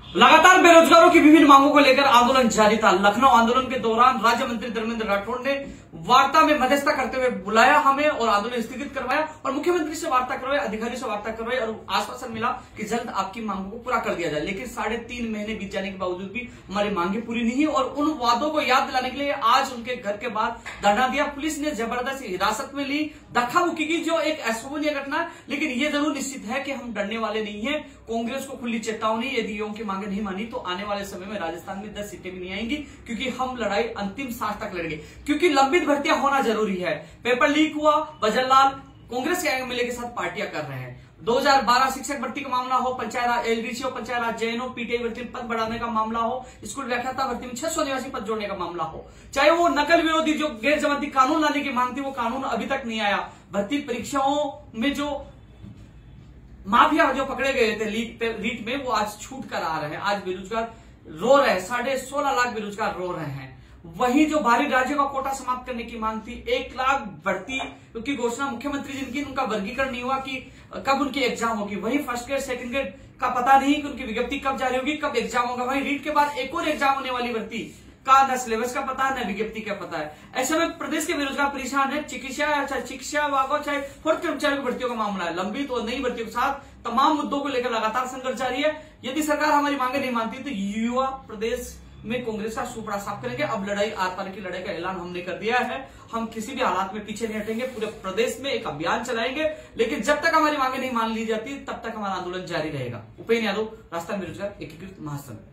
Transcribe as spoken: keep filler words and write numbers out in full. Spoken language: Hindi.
लगातार बेरोजगारों की विभिन्न मांगों को लेकर आंदोलन जारी था। लखनऊ आंदोलन के दौरान राज्य मंत्री धर्मेंद्र राठौड़ ने वार्ता में मध्यस्थता करते हुए बुलाया हमें और आंदोलन स्थगित करवाया और मुख्यमंत्री से वार्ता करवाई, अधिकारियों से वार्ता करवाई और आश्वासन मिला कि जल्द आपकी मांगों को पूरा कर दिया जाए। लेकिन साढ़े तीन महीने बीत जाने के बावजूद भी हमारी मांगे पूरी नहीं और उन वादों को याद दिलाने के लिए आज उनके घर के बाहर धरना दिया। पुलिस ने जबरदस्ती हिरासत में ली, धक्का मुक्की की, जो एक अशोभनीय घटना है। लेकिन ये जरूर निश्चित है कि हम डरने वाले नहीं है। कांग्रेस को खुली चेतावनी, यदि यों की मांगे नहीं मानी तो आने वाले समय में राजस्थान में दस सीटें भी नहीं आएंगी, क्योंकि हम लड़ाई अंतिम सांस तक लड़ेंगे। क्योंकि लंबित भर्तियां होना जरूरी है। पेपर लीक हुआ, बजरलाल कांग्रेस के एमएलए के साथ पार्टियां कर रहे हैं। दो हज़ार बारह शिक्षक भर्ती का मामला हो, पंचायत राज एलडीसी हो, पंचायत राज जेएन हो, पीटीआई भर्ती में पद बढ़ाने का मामला हो, स्कूल व्याख्याता भर्ती में छह सौ निवासी पद जोड़ने का मामला हो, चाहे वो नकल विरोधी जो गैर जमानती कानून लाने की मांग थी, वो कानून अभी तक नहीं आया। भर्ती परीक्षाओं में जो माफिया जो पकड़े गए थे लीक रीट में, वो आज छूट कर आ रहे हैं। आज बेरोजगार रो रहे हैं, साढ़े सोलह लाख बेरोजगार रो रहे हैं। वहीं जो बाहरी राज्यों का कोटा समाप्त करने की मांग थी, एक लाख भर्ती की घोषणा मुख्यमंत्री जिनकी, उनका वर्गीकरण नहीं हुआ कि कब उनकी एग्जाम होगी। वहीं फर्स्ट ग्रेड सेकंड ग्रेड का पता नहीं कि उनकी विज्ञप्ति कब जारी होगी, कब एग्जाम होगा। वहीं रीट के बाद एक और एग्जाम होने वाली भर्ती का न सिलेबस का पता है, न विज्ञप्ति का पता है। ऐसे में प्रदेश के बेरोजगार परेशान है। चिकित्सा चाहे चिकित्सा विभाग हो, चाहे फोर्थ कर्मचारी की भर्तियों का मामला है। लंबित और नई भर्तियों के साथ तमाम मुद्दों को लेकर लगातार संघर्ष जारी है। यदि सरकार हमारी मांगे नहीं मानती तो युवा प्रदेश में कांग्रेस का सुपड़ा साफ करेंगे। अब लड़ाई आर पार की लड़ाई का ऐलान हमने कर दिया है। हम किसी भी हालात में पीछे नहीं हटेंगे, पूरे प्रदेश में एक अभियान चलाएंगे। लेकिन जब तक हमारी मांगे नहीं मान ली जाती, तब तक हमारा आंदोलन जारी रहेगा। उपेन्द्र यादव, राजस्थान बेरोजगार एकीकृत महासंघ।